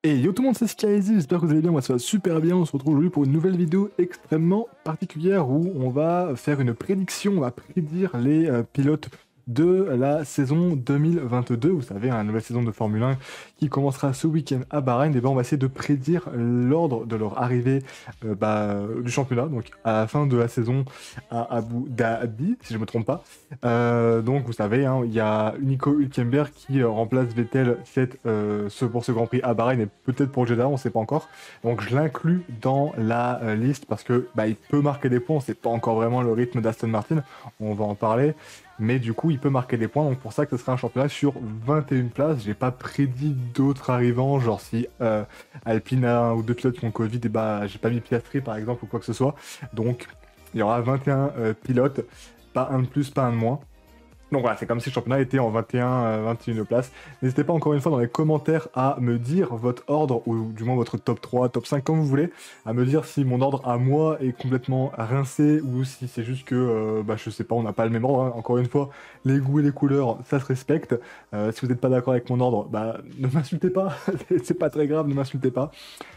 Et yo tout le monde, c'est Skyzy, j'espère que vous allez bien, moi ça va super bien, on se retrouve aujourd'hui pour une nouvelle vidéo extrêmement particulière où on va faire une prédiction, on va prédire les pilotes de la saison 2022, vous savez, la nouvelle saison de Formule 1 qui commencera ce week-end à Bahreïn, et ben on va essayer de prédire l'ordre de leur arrivée du championnat, donc à la fin de la saison à Abu Dhabi, si je me trompe pas. Donc vous savez, hein, il y a Nico Hülkenberg qui remplace Vettel pour ce Grand Prix à Bahreïn et peut-être pour Jeddah, on ne sait pas encore. Donc je l'inclus dans la liste parce que il peut marquer des points, on ne sait pas encore vraiment le rythme d'Aston Martin, on va en parler. Mais du coup, il peut marquer des points, donc pour ça que ce sera un championnat sur 21 places. J'ai pas prédit d'autres arrivants, genre si Alpine a un ou deux pilotes qui ont Covid, et j'ai pas mis Piastri par exemple ou quoi que ce soit. Donc il y aura 21 pilotes, pas un de plus, pas un de moins. Donc voilà, c'est comme si le championnat était en 21 places. N'hésitez pas encore une fois dans les commentaires à me dire votre ordre, ou du moins votre top 3, top 5, comme vous voulez, à me dire si mon ordre à moi est complètement rincé, ou si c'est juste que, je sais pas, on n'a pas le même ordre, hein. Encore une fois, les goûts et les couleurs, ça se respecte. Si vous n'êtes pas d'accord avec mon ordre, ne m'insultez pas, c'est pas très grave, ne m'insultez pas.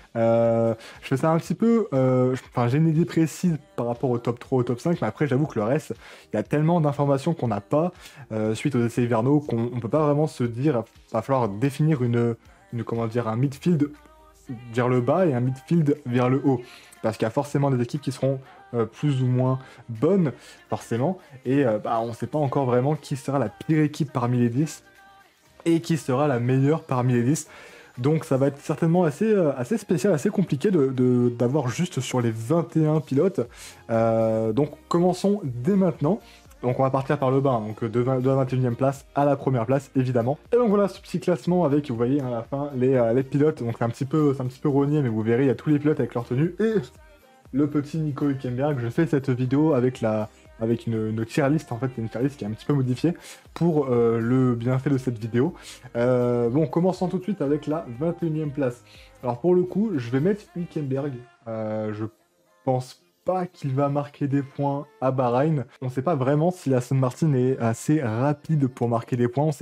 Je fais ça un petit peu, j'ai une idée précise par rapport au top 3, au top 5, mais après j'avoue que le reste, il y a tellement d'informations qu'on n'a pas suite aux essais hivernaux qu'on ne peut pas vraiment se dire, il va falloir définir un midfield vers le bas et un midfield vers le haut. Parce qu'il y a forcément des équipes qui seront plus ou moins bonnes, forcément, et on ne sait pas encore vraiment qui sera la pire équipe parmi les 10 et qui sera la meilleure parmi les 10. Donc ça va être certainement assez spécial, assez compliqué d'avoir juste sur les 21 pilotes. Donc commençons dès maintenant. Donc on va partir par le bas, hein, donc de la 21e place à la première place évidemment. Et donc voilà ce petit classement avec, vous voyez, hein, à la fin les pilotes. Donc c'est un petit peu rogné, mais vous verrez, il y a tous les pilotes avec leur tenue. Et le petit Nico Hülkenberg, je fais cette vidéo avec une tier list, en fait, une tier list qui est un petit peu modifiée pour le bienfait de cette vidéo. Commençons tout de suite avec la 21e place. Alors pour le coup, je vais mettre Hülkenberg. Je pense pas qu'il va marquer des points à Bahreïn. On ne sait pas vraiment si Aston Martin est assez rapide pour marquer des points. On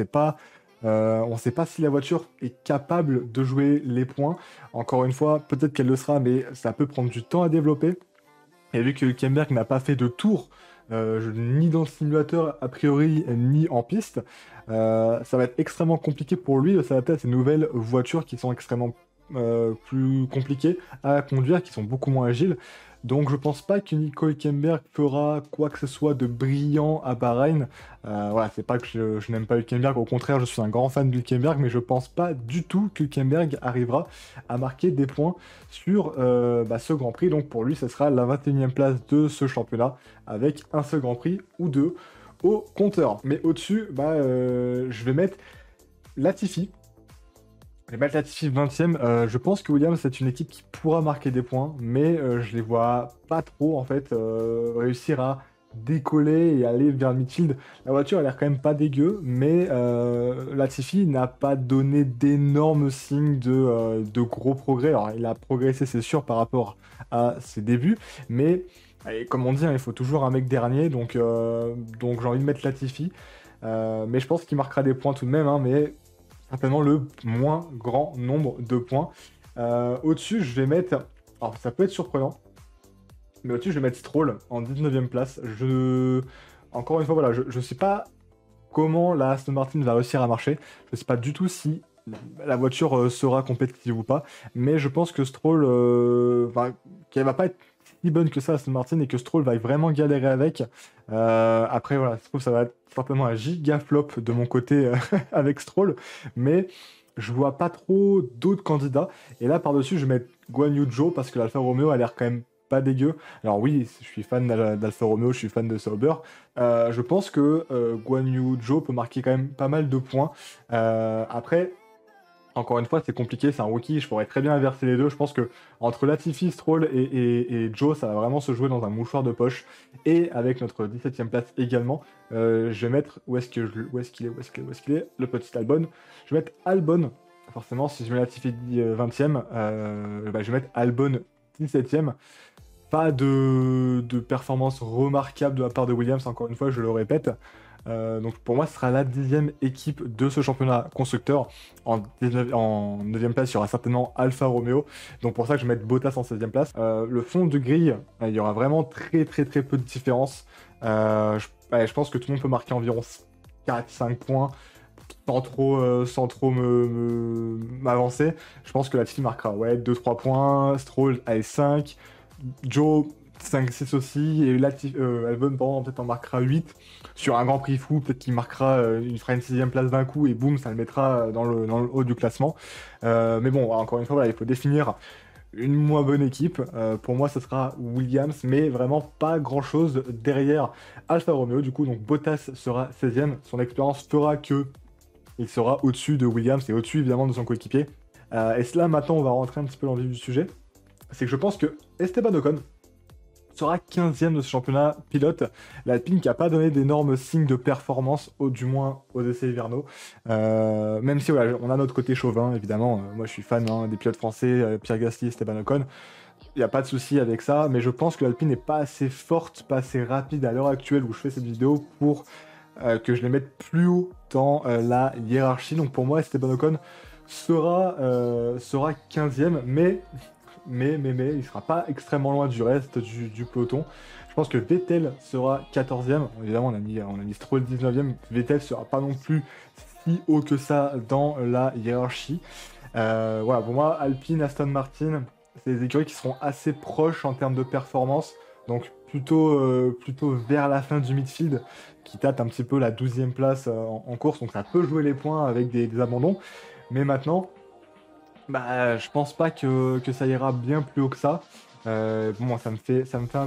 ne sait pas si la voiture est capable de jouer les points. Encore une fois, peut-être qu'elle le sera, mais ça peut prendre du temps à développer. Et vu que Hülkenberg n'a pas fait de tour, ni dans le simulateur a priori, ni en piste, ça va être extrêmement compliqué pour lui de s'adapter à ces nouvelles voitures qui sont extrêmement plus compliquées à conduire, qui sont beaucoup moins agiles. Donc je pense pas que Nico Hülkenberg fera quoi que ce soit de brillant à Bahreïn. Voilà, c'est pas que je n'aime pas Hülkenberg, au contraire je suis un grand fan d'Hülkenberg, mais je pense pas du tout qu'Hülkenberg arrivera à marquer des points sur ce Grand Prix. Donc pour lui, ce sera la 21e place de ce championnat, avec un seul Grand Prix ou deux au compteur. Mais au-dessus, je vais mettre Latifi. Les Matt Latifi 20e, je pense que Williams c'est une équipe qui pourra marquer des points, mais je les vois pas trop en fait réussir à décoller et aller vers le midfield. La voiture a l'air quand même pas dégueu, mais Latifi n'a pas donné d'énormes signes de gros progrès. Alors il a progressé c'est sûr par rapport à ses débuts, mais comme on dit, hein, il faut toujours un mec dernier, donc j'ai envie de mettre Latifi. Mais je pense qu'il marquera des points tout de même, hein, mais certainement le moins grand nombre de points. Au-dessus, je vais mettre... Alors, ça peut être surprenant, mais au-dessus, je vais mettre Stroll en 19e place. Encore une fois, voilà, je ne sais pas comment la Aston Martin va réussir à marcher. Je ne sais pas du tout si la voiture sera compétitive ou pas, mais je pense que Stroll, qu'elle va pas être si bonne que ça, Aston Martin, et que Stroll va vraiment galérer avec. Après, voilà, je trouve que ça va être certainement un giga flop de mon côté avec Stroll, mais je vois pas trop d'autres candidats. Et là, par-dessus, je vais mettre Guan Yu Zhou parce que l'Alfa Romeo a l'air quand même pas dégueu. Alors oui, je suis fan d'Alfa Romeo, je suis fan de Sauber. Je pense que Guan Yu Zhou peut marquer quand même pas mal de points. Après, encore une fois, c'est compliqué, c'est un rookie, je pourrais très bien inverser les deux. Je pense que entre Latifi, Stroll et Joe, ça va vraiment se jouer dans un mouchoir de poche. Et avec notre 17e place également, je vais mettre... Où est-ce qu'il est le petit Albon. Je vais mettre Albon. Forcément, si je mets Latifi 20e, je vais mettre Albon 17e. Pas de performance remarquable de la part de Williams, encore une fois, je le répète. Donc pour moi, ce sera la 10e équipe de ce championnat constructeur. En 9e place, il y aura certainement Alfa Romeo. Donc pour ça que je vais mettre Bottas en 16e place. Le fond de grille, il y aura vraiment très peu de différence. Je pense que tout le monde peut marquer environ 4-5 points sans trop m'avancer. Je pense que Latifi marquera 2-3 points, Stroll allez 5, Joe 5-6 aussi, et Albon peut-être en marquera 8. Sur un Grand Prix fou, peut-être qu'il marquera, il fera une 6e place d'un coup et boum, ça le mettra dans le haut du classement. Mais bon, encore une fois, voilà, il faut définir une moins bonne équipe. Pour moi, ce sera Williams, mais vraiment pas grand-chose derrière Alfa Romeo. Du coup, donc Bottas sera 16e. Son expérience fera que il sera au-dessus de Williams et au-dessus évidemment de son coéquipier. Et cela, maintenant, on va rentrer un petit peu dans le vif du sujet. C'est que je pense que Esteban Ocon sera 15e de ce championnat pilote. L'Alpine qui n'a pas donné d'énormes signes de performance, du moins aux essais hivernaux. Même si voilà, on a notre côté chauvin, évidemment. Moi, je suis fan des pilotes français, Pierre Gasly, Esteban Ocon. Il n'y a pas de souci avec ça, mais je pense que l'Alpine n'est pas assez forte, pas assez rapide à l'heure actuelle où je fais cette vidéo pour que je les mette plus haut dans la hiérarchie. Donc pour moi, Esteban Ocon sera 15e, mais il sera pas extrêmement loin du reste du peloton. Je pense que Vettel sera 14e. Évidemment, on a mis Stroll 19e. Vettel sera pas non plus si haut que ça dans la hiérarchie. Voilà, pour moi, Alpine, Aston Martin, c'est des écuries qui seront assez proches en termes de performance. Donc plutôt vers la fin du midfield, qui tâte un petit peu la 12e place en course. Donc ça peut jouer les points avec des abandons. Mais maintenant, je pense pas que ça ira bien plus haut que ça. Bon, ça me fait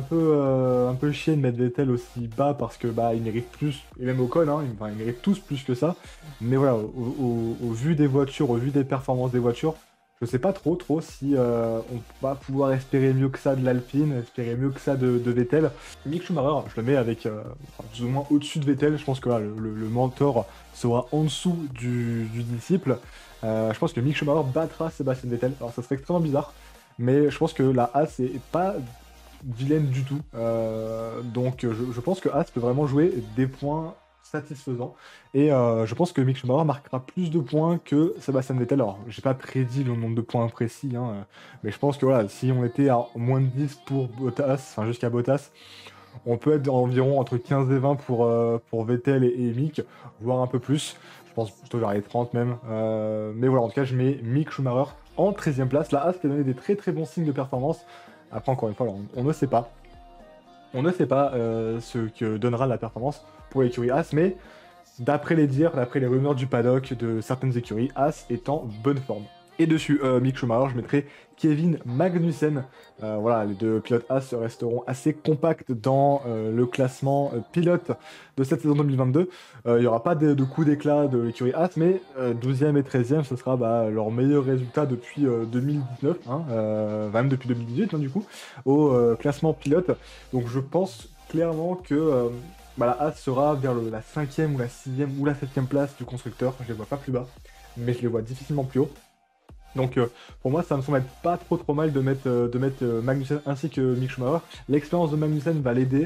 un peu chier de mettre Vettel aussi bas parce que il mérite plus, et même Ocon, ils méritent tous plus que ça. Mais voilà, au vu des voitures, au vu des performances des voitures, je sais pas trop si on va pouvoir espérer mieux que ça de l'Alpine, espérer mieux que ça de Vettel. Mick Schumacher, je le mets avec plus ou moins au-dessus de Vettel. Je pense que là, le mentor sera en dessous du disciple. Je pense que Mick Schumacher battra Sébastien Vettel. Alors ça serait extrêmement bizarre, mais je pense que la Haas est pas vilaine du tout. Donc je pense que Haas peut vraiment jouer des points satisfaisants. Et je pense que Mick Schumacher marquera plus de points que Sébastien Vettel. Alors j'ai pas prédit le nombre de points précis, mais je pense que voilà, si on était à moins de 10 pour Bottas, enfin jusqu'à Bottas, on peut être environ entre 15 et 20 pour Vettel et Mick, voire un peu plus. Je pense plutôt vers les 30 même. Mais voilà, en tout cas, je mets Mick Schumacher en 13e place. La Haas qui a donné des très bons signes de performance. Après, encore une fois, on ne sait pas. On ne sait pas ce que donnera la performance pour l'écurie Haas, mais d'après les dires, d'après les rumeurs du paddock de certaines écuries, Haas est en bonne forme. Et dessus, Mick Schumacher, je mettrai Kevin Magnussen. Voilà, les deux pilotes Haas resteront assez compacts dans le classement pilote de cette saison 2022. Il n'y aura pas de coup d'éclat de l'écurie Haas, mais 12e et 13e, ce sera leur meilleur résultat depuis 2019, même depuis 2018 du coup, au classement pilote. Donc je pense clairement que la Haas sera vers la 5e ou la 6e ou la 7e place du constructeur. Je les vois pas plus bas, mais je les vois difficilement plus haut. Donc pour moi, ça me semble être pas trop mal de mettre Magnussen ainsi que Mick Schumacher. L'expérience de Magnussen va l'aider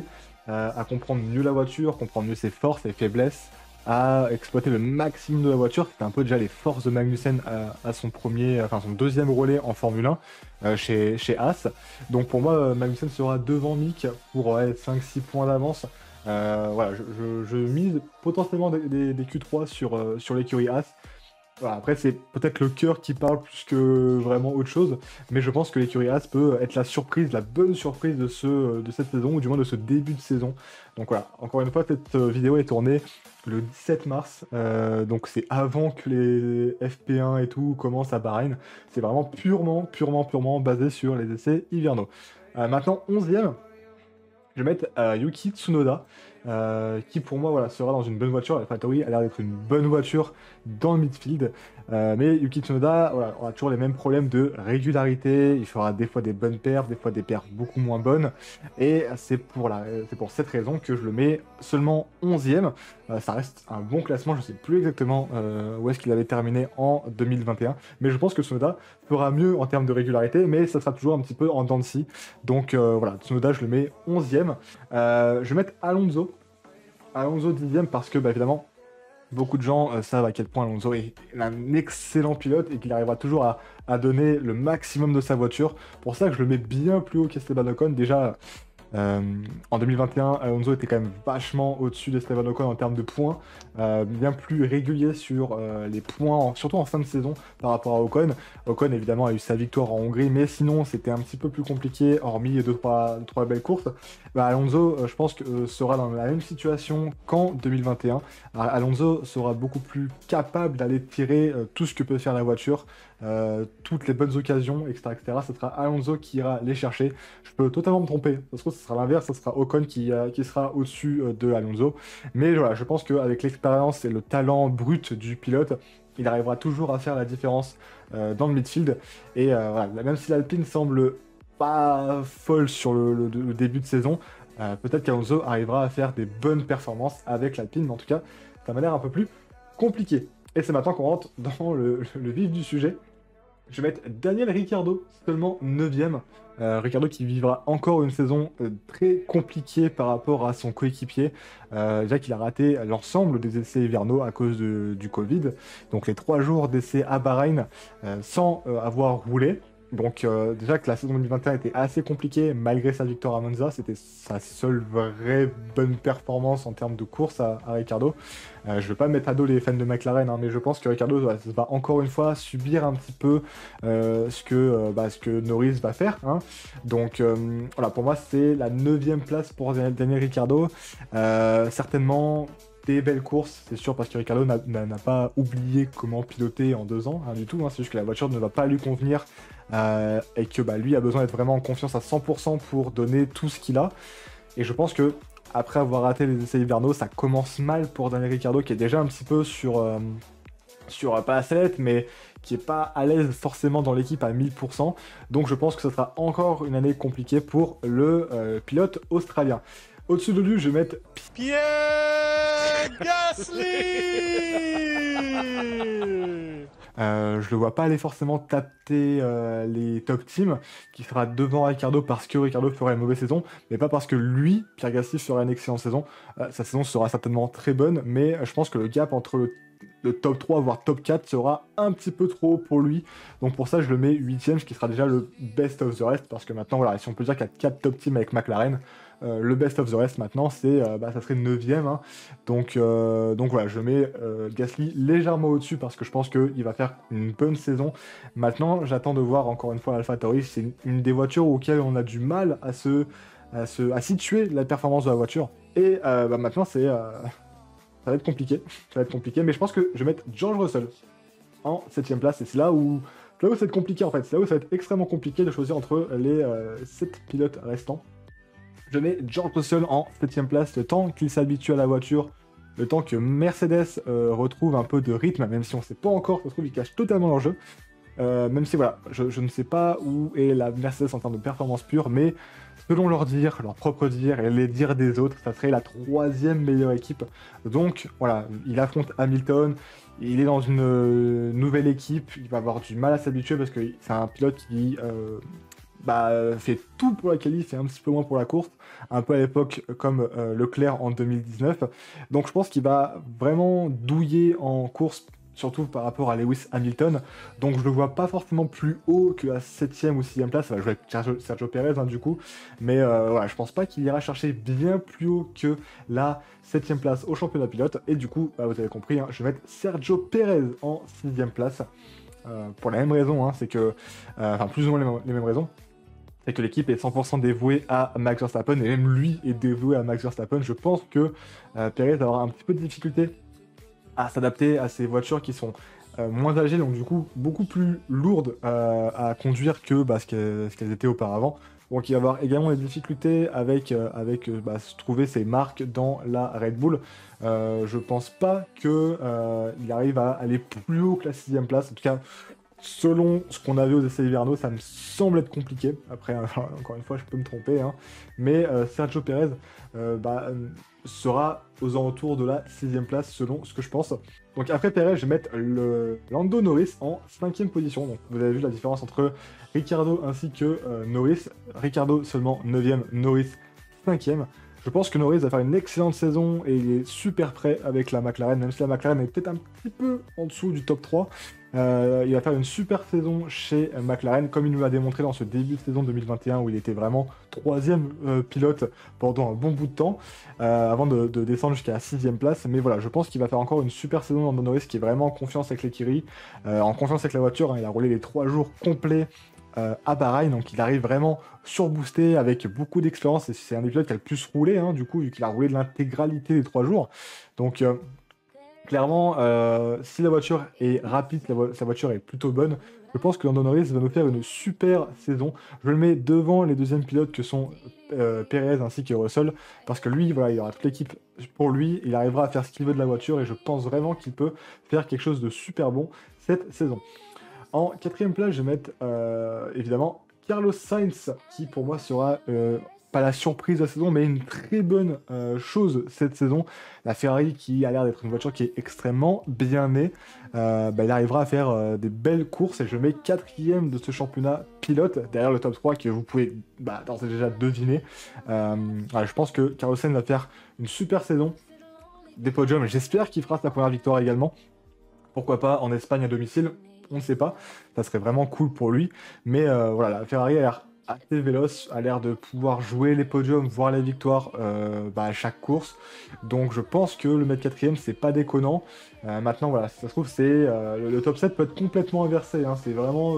à comprendre mieux la voiture, comprendre mieux ses forces, ses faiblesses, à exploiter le maximum de la voiture. C'était un peu déjà les forces de Magnussen à son deuxième relais en Formule 1 chez Haas. Donc pour moi, Magnussen sera devant Mick pour 5-6 points d'avance. Voilà, je mise potentiellement des Q3 sur l'écurie Haas. Voilà, après, c'est peut-être le cœur qui parle plus que vraiment autre chose, mais je pense que l'écurie Haas peut être la bonne surprise de cette saison, ou du moins de ce début de saison. Donc voilà, encore une fois, cette vidéo est tournée le 17 mars, donc c'est avant que les FP1 et tout commencent à Bahreïn. C'est vraiment purement basé sur les essais hivernaux. Maintenant, 11e, je vais mettre Yuki Tsunoda, qui pour moi sera dans une bonne voiture. La Factory a l'air d'être une bonne voiture dans le midfield. Mais Yuki Tsunoda aura toujours les mêmes problèmes de régularité. Il fera des fois des bonnes perfs, des fois des perfs beaucoup moins bonnes. Et c'est pour cette raison que je le mets seulement 11e. Ça reste un bon classement. Je ne sais plus exactement où est-ce qu'il avait terminé en 2021. Mais je pense que Tsunoda fera mieux en termes de régularité. Mais ça sera toujours un petit peu en dents de scie. Donc voilà, Tsunoda, je le mets 11e. Je vais mettre Alonso Alonso 10e parce que, bah, évidemment, beaucoup de gens savent à quel point Alonso est un excellent pilote et qu'il arrivera toujours à donner le maximum de sa voiture. Pour ça que je le mets bien plus haut qu'Esteban Ocon. Déjà, euh, en 2021, Alonso était quand même vachement au-dessus d'Esteban Ocon en termes de points, bien plus régulier sur les points, surtout en fin de saison par rapport à Ocon. Ocon évidemment a eu sa victoire en Hongrie, mais sinon c'était un petit peu plus compliqué, hormis 2-3 belles courses. Bah, Alonso, je pense que sera dans la même situation qu'en 2021. Alonso sera beaucoup plus capable d'aller tirer tout ce que peut faire la voiture, toutes les bonnes occasions, etc., etc. Ce sera Alonso qui ira les chercher. Je peux totalement me tromper, parce que ce sera l'inverse, ce sera Ocon qui sera au-dessus de Alonso. Mais voilà, je pense qu'avec l'expérience et le talent brut du pilote, il arrivera toujours à faire la différence dans le midfield. Et voilà, même si l'Alpine semble pas folle sur le début de saison, peut-être qu'Alonso arrivera à faire des bonnes performances avec l'Alpine, mais en tout cas, ça m'a l'air un peu plus compliqué. Et c'est maintenant qu'on rentre dans le vif du sujet. Je vais mettre Daniel Ricciardo, seulement 9ème. Ricciardo qui vivra encore une saison très compliquée par rapport à son coéquipier. Déjà qu'il a raté l'ensemble des essais hivernaux à cause du Covid. Donc les 3 jours d'essais à Bahreïn sans avoir roulé. Donc déjà que la saison 2021 était assez compliquée malgré sa victoire à Monza, c'était sa seule vraie bonne performance en termes de course à Ricciardo. Je ne vais pas mettre à dos les fans de McLaren, hein, mais je pense que Ricciardo va encore une fois subir un petit peu ce que Norris va faire. Hein. Donc voilà, pour moi c'est la 9ème place pour Daniel Ricciardo. Certainement des belles courses, c'est sûr, parce que Ricciardo n'a pas oublié comment piloter en 2 ans, hein, du tout. Hein, c'est juste que la voiture ne va pas lui convenir et que lui a besoin d'être vraiment en confiance à 100% pour donner tout ce qu'il a. Et je pense que après avoir raté les essais hivernaux, ça commence mal pour Daniel Ricciardo qui est déjà un petit peu sur pas la sellette, mais qui est pas à l'aise forcément dans l'équipe à 1000%. Donc je pense que ce sera encore une année compliquée pour le pilote australien. Au-dessus de lui, je vais mettre Pierre Gasly. Je le vois pas aller forcément taper les top teams, qui sera devant Ricciardo parce que Ricciardo fera une mauvaise saison, mais pas parce que lui, Pierre Gasly, fera une excellente saison. Sa saison sera certainement très bonne, mais je pense que le gap entre le top 3 voire top 4 sera un petit peu trop haut pour lui. Donc pour ça, je le mets 8ème, ce qui sera déjà le best of the rest, parce que maintenant, voilà, si on peut dire qu'il y a 4 top teams avec McLaren, le best of the rest maintenant, ça serait 9ème. Hein. Donc voilà, je mets Gasly légèrement au-dessus parce que je pense qu'il va faire une bonne saison. Maintenant, j'attends de voir encore une fois AlphaTauri. C'est une des voitures auxquelles on a du mal à situer la performance de la voiture. Et maintenant, ça va être compliqué. Ça va être compliqué, mais je pense que je vais mettre George Russell en 7ème place. Et c'est là où ça va être compliqué en fait. C'est là où ça va être extrêmement compliqué de choisir entre les 7 pilotes restants. Je mets George Russell en 7ème place, le temps qu'il s'habitue à la voiture, le temps que Mercedes retrouve un peu de rythme, même si on ne sait pas encore, ça se trouve, ils cachent totalement leur jeu. Même si voilà, je ne sais pas où est la Mercedes en termes de performance pure, mais selon leur dire, leur propre dire et les dires des autres, ça serait la 3e meilleure équipe. Donc voilà, il affronte Hamilton, il est dans une nouvelle équipe, il va avoir du mal à s'habituer parce que c'est un pilote qui fait tout pour la qualif et un petit peu moins pour la course, un peu à l'époque comme Leclerc en 2019. Donc je pense qu'il va vraiment douiller en course, surtout par rapport à Lewis Hamilton. Donc je le vois pas forcément plus haut que la 7ème ou 6ème place, ça va jouer avec Sergio Perez du coup, mais voilà, je pense pas qu'il ira chercher bien plus haut que la 7ème place au championnat pilote, et du coup, vous avez compris, hein, je vais mettre Sergio Perez en 6ème place, pour la même raison, hein, c'est que, plus ou moins les mêmes raisons, c'est que l'équipe est 100% dévouée à Max Verstappen, et même lui est dévoué à Max Verstappen. Je pense que Perez va avoir un petit peu de difficulté à s'adapter à ces voitures qui sont moins âgées, donc du coup beaucoup plus lourdes à conduire que ce qu'elles étaient auparavant. Donc il va avoir également des difficultés avec se trouver ses marques dans la Red Bull. Je pense pas qu'il arrive à aller plus haut que la 6ème place, en tout cas. Selon ce qu'on a vu aux essais hivernaux, ça me semble être compliqué. Après, encore une fois, je peux me tromper. Hein. Mais Sergio Perez sera aux alentours de la 6ème place, selon ce que je pense. Donc après Perez, je vais mettre Lando Norris en 5ème position. Donc vous avez vu la différence entre Ricciardo ainsi que Norris. Ricciardo seulement 9ème, Norris 5ème. Je pense que Norris va faire une excellente saison et il est super prêt avec la McLaren, même si la McLaren est peut-être un petit peu en dessous du top 3. Il va faire une super saison chez McLaren, comme il nous l'a démontré dans ce début de saison 2021 où il était vraiment 3e pilote pendant un bon bout de temps, avant de descendre jusqu'à la 6e place. Mais voilà, je pense qu'il va faire encore une super saison dans Norris qui est vraiment en confiance avec l'écurie, en confiance avec la voiture. Hein. Il a roulé les 3 jours complets à Bahreïn, donc il arrive vraiment surboosté avec beaucoup d'expérience et c'est un des pilotes qui a le plus roulé, hein, du coup, vu qu'il a roulé de l'intégralité des 3 jours. Donc clairement, si la voiture est rapide, sa voiture est plutôt bonne, je pense que Lando Norris va nous faire une super saison. Je le mets devant les deuxièmes pilotes que sont Perez ainsi que Russell, parce que lui, voilà, il aura toute l'équipe pour lui, il arrivera à faire ce qu'il veut de la voiture et je pense vraiment qu'il peut faire quelque chose de super bon cette saison. En 4e place, je vais mettre évidemment Carlos Sainz, qui pour moi sera pas la surprise de la saison, mais une très bonne chose cette saison. La Ferrari qui a l'air d'être une voiture qui est extrêmement bien née, il arrivera à faire des belles courses et je mets 4e de ce championnat pilote, derrière le top 3 que vous pouvez d'ores et déjà deviner. Je pense que Carlos Sainz va faire une super saison, des podiums, j'espère qu'il fera sa première victoire également. Pourquoi pas en Espagne à domicile, on ne sait pas, ça serait vraiment cool pour lui, mais voilà, la Ferrari a l'air assez véloce, a l'air de pouvoir jouer les podiums, voire les victoires à chaque course, donc je pense que le mettre 4e c'est pas déconnant. Maintenant voilà, si ça se trouve c'est le top 7 peut être complètement inversé, hein, c'est vraiment,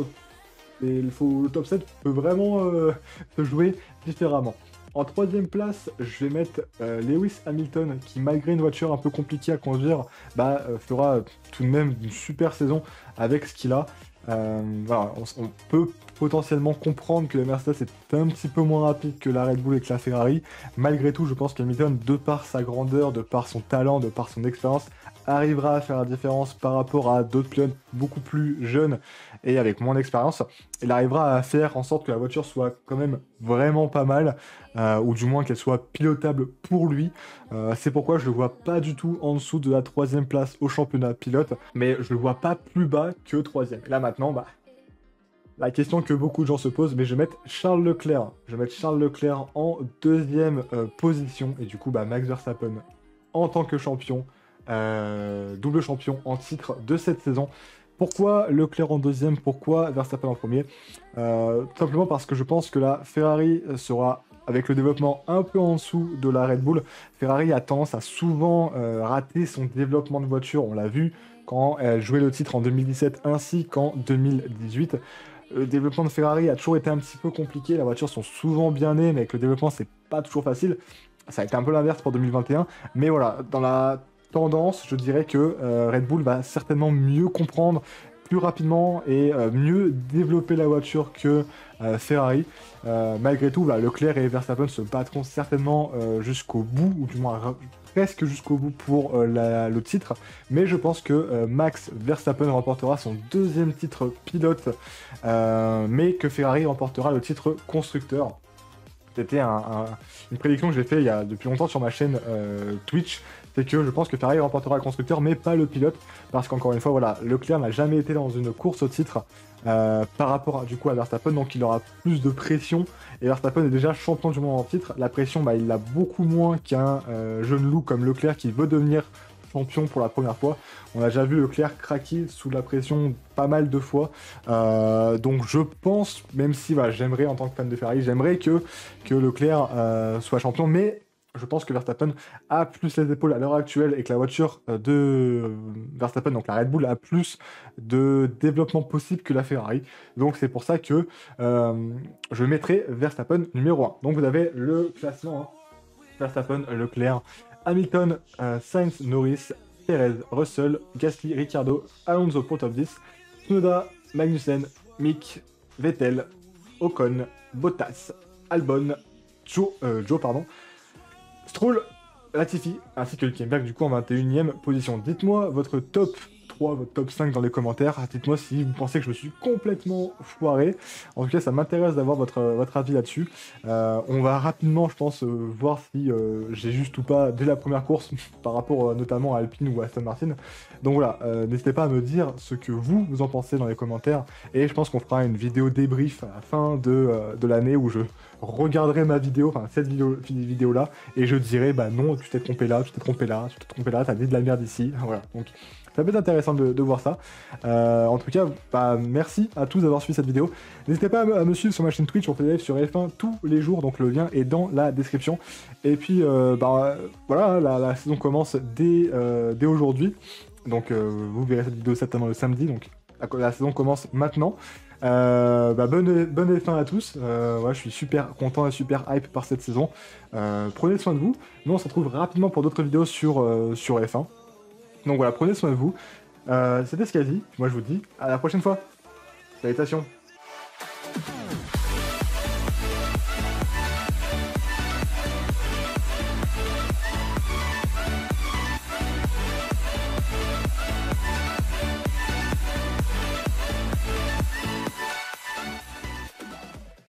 le top 7 peut vraiment se jouer différemment. En 3e place, je vais mettre Lewis Hamilton, qui malgré une voiture un peu compliquée à conduire, fera tout de même une super saison avec ce qu'il a. Voilà, on peut potentiellement comprendre que la Mercedes est un petit peu moins rapide que la Red Bull et que la Ferrari. Malgré tout, je pense qu'Hamilton, de par sa grandeur, de par son talent, de par son expérience, arrivera à faire la différence par rapport à d'autres pilotes beaucoup plus jeunes et avec moins d'expérience. Il arrivera à faire en sorte que la voiture soit quand même vraiment pas mal, ou du moins qu'elle soit pilotable pour lui. C'est pourquoi je le vois pas du tout en dessous de la 3e place au championnat pilote, mais je le vois pas plus bas que 3e. Et là maintenant, la question que beaucoup de gens se posent, mais je vais mettre Charles Leclerc. Je vais mettre Charles Leclerc en 2e position, et du coup Max Verstappen en tant que champion, double champion en titre de cette saison. Pourquoi Leclerc en 2e, pourquoi Verstappen en 1er? Tout simplement parce que je pense que la Ferrari sera, avec le développement un peu en dessous de la Red Bull, Ferrari a tendance à souvent rater son développement de voiture. On l'a vu quand elle jouait le titre en 2017 ainsi qu'en 2018. Le développement de Ferrari a toujours été un petit peu compliqué, les voitures sont souvent bien nées, mais avec le développement c'est pas toujours facile. Ça a été un peu l'inverse pour 2021, mais voilà, dans la tendance, je dirais que Red Bull va certainement mieux comprendre plus rapidement et mieux développer la voiture que Ferrari. Malgré tout, Leclerc et Verstappen se battront certainement jusqu'au bout, ou du moins presque jusqu'au bout pour le titre, mais je pense que Max Verstappen remportera son 2e titre pilote, mais que Ferrari remportera le titre constructeur. C'était une prédiction que j'ai fait depuis longtemps sur ma chaîne Twitch, c'est que je pense que Ferrari remportera le constructeur, mais pas le pilote, parce qu'encore une fois, voilà, Leclerc n'a jamais été dans une course au titre par rapport à Verstappen, donc il aura plus de pression, et Verstappen est déjà champion du monde en titre. La pression, il l'a beaucoup moins qu'un jeune loup comme Leclerc qui veut devenir champion pour la première fois. On a déjà vu Leclerc craquer sous la pression pas mal de fois, donc je pense, même si j'aimerais en tant que fan de Ferrari, j'aimerais que Leclerc soit champion, mais je pense que Verstappen a plus les épaules à l'heure actuelle et que la voiture de Verstappen, donc la Red Bull, a plus de développement possible que la Ferrari. Donc c'est pour ça que je mettrai Verstappen numéro 1. Donc vous avez le classement, hein. Verstappen, Leclerc, Hamilton, Sainz, Norris, Perez, Russell, Gasly, Ricciardo, Alonso pour top 10, Tsunoda, Magnussen, Mick, Vettel, Ocon, Bottas, Albon, Joe, Stroll, Latifi, ainsi que Hülkenberg du coup en 21e position. Dites-moi votre top 3, votre top 5 dans les commentaires. Dites-moi si vous pensez que je me suis complètement foiré. En tout cas, ça m'intéresse d'avoir votre avis là-dessus. On va rapidement, je pense, voir si j'ai juste ou pas dès la première course par rapport notamment à Alpine ou à Aston Martin. Donc voilà, n'hésitez pas à me dire ce que vous en pensez dans les commentaires. Et je pense qu'on fera une vidéo débrief à la fin de l'année où je regarderai ma vidéo, enfin cette vidéo là, et je dirai bah non, tu t'es trompé là, tu t'es trompé là, tu t'es trompé là, t'as dit de la merde ici. Voilà, donc ça peut être intéressant de voir ça. En tout cas, bah, merci à tous d'avoir suivi cette vidéo. N'hésitez pas à me suivre sur ma chaîne Twitch, on fait des lives sur F1 tous les jours, donc le lien est dans la description. Et puis, bah, voilà, la saison commence dès aujourd'hui. Donc vous verrez cette vidéo certainement le samedi, donc la saison commence maintenant. Bah, bonne F1 à tous. Ouais, je suis super content et super hype par cette saison. Prenez soin de vous. Nous on se retrouve rapidement pour d'autres vidéos sur F1. Donc voilà, prenez soin de vous. C'était Skazi. Moi je vous dis à la prochaine fois. Salutations.